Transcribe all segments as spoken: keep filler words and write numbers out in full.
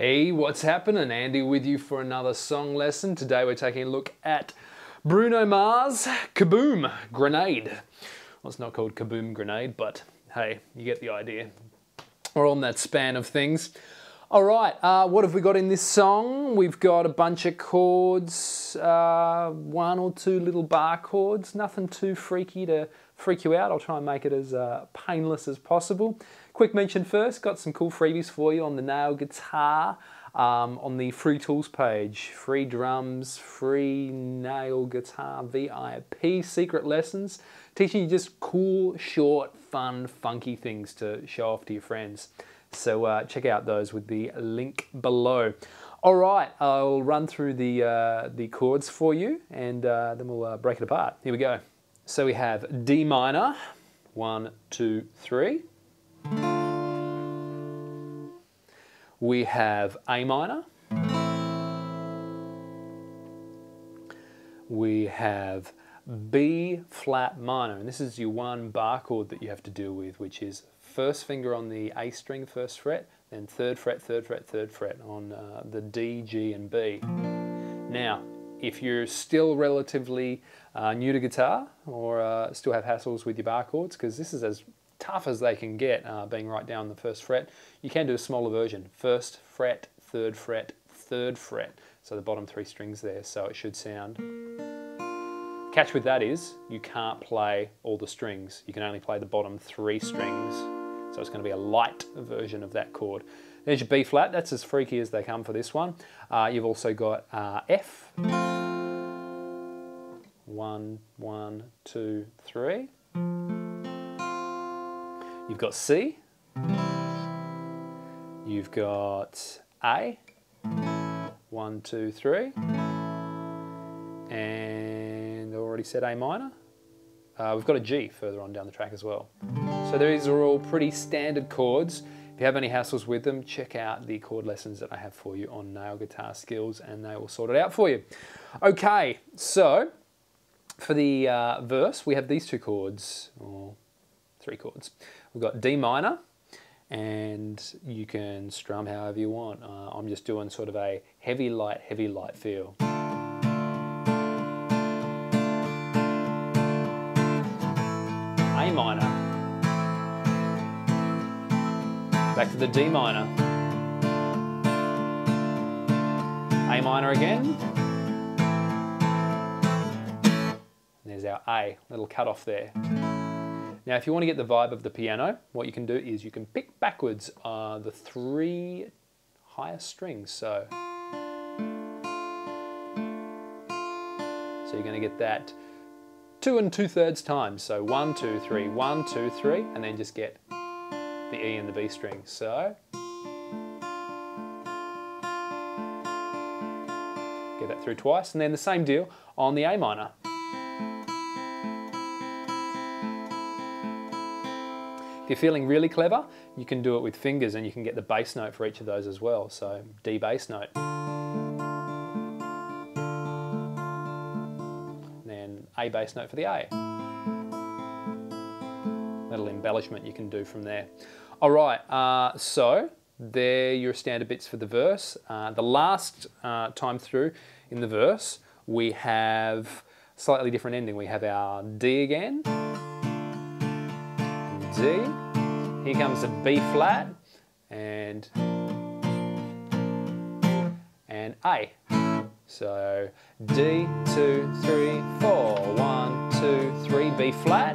Hey, what's happening? Andy with you for another song lesson. Today we're taking a look at Bruno Mars' Kaboom Grenade. Well, it's not called Kaboom Grenade, but hey, you get the idea. We're on that span of things. All right, uh, what have we got in this song? We've got a bunch of chords, uh, one or two little bar chords, nothing too freaky to freak you out. I'll try and make it as uh, painless as possible. Quick mention first, got some cool freebies for you on the Nail Guitar, um, on the free tools page. Free drums, free nail guitar V I P secret lessons, teaching you just cool, short, fun, funky things to show off to your friends. So uh, check out those with the link below. All right, I'll run through the, uh, the chords for you and uh, then we'll uh, break it apart. Here we go. So we have D minor, one, two, three. We have A minor. We have B flat minor, and this is your one bar chord that you have to deal with, which is first finger on the A string, first fret, then third fret, third fret, third fret on uh, the D, G, and B. Now, if you're still relatively uh, new to guitar or uh, still have hassles with your bar chords, because this is as tough as they can get, uh, being right down the first fret, you can do a smaller version. First fret, third fret, third fret. So the bottom three strings there, so it should sound. Catch with that is, you can't play all the strings. You can only play the bottom three strings. So it's going to be a light version of that chord. There's your B flat, that's as freaky as they come for this one. Uh, you've also got uh, F. One, one, two, three. You've got C. You've got A. One, two, three. And I already said A minor. Uh, we've got a G further on down the track as well. So these are all pretty standard chords. If you have any hassles with them, check out the chord lessons that I have for you on Nail Guitar Skills and they will sort it out for you. Okay, so for the uh, verse, we have these two chords, or three chords. We've got D minor, and you can strum however you want. Uh, I'm just doing sort of a heavy, light, heavy, light feel. A minor. Back to the D minor. A minor again. There's our A, little cut off there. Now if you want to get the vibe of the piano, what you can do is you can pick backwards uh, the three highest strings. So, so you're going to get that two and two thirds times. So one, two, three, one, two, three, and then just get the E and the B string. So get that through twice, and then the same deal on the A minor. If you're feeling really clever, you can do it with fingers and you can get the bass note for each of those as well. So D bass note. Then A bass note for the A. Little embellishment you can do from there. All right, uh, so there are your standard bits for the verse. Uh, the last uh, time through in the verse, we have a slightly different ending. We have our D again. D, here comes a B flat, and, and A. So D, two, three, four, one, two, three, B flat,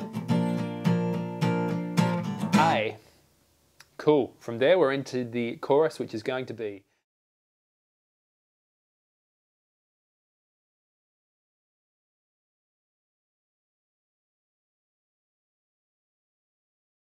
A. Cool, from there we're into the chorus, which is going to be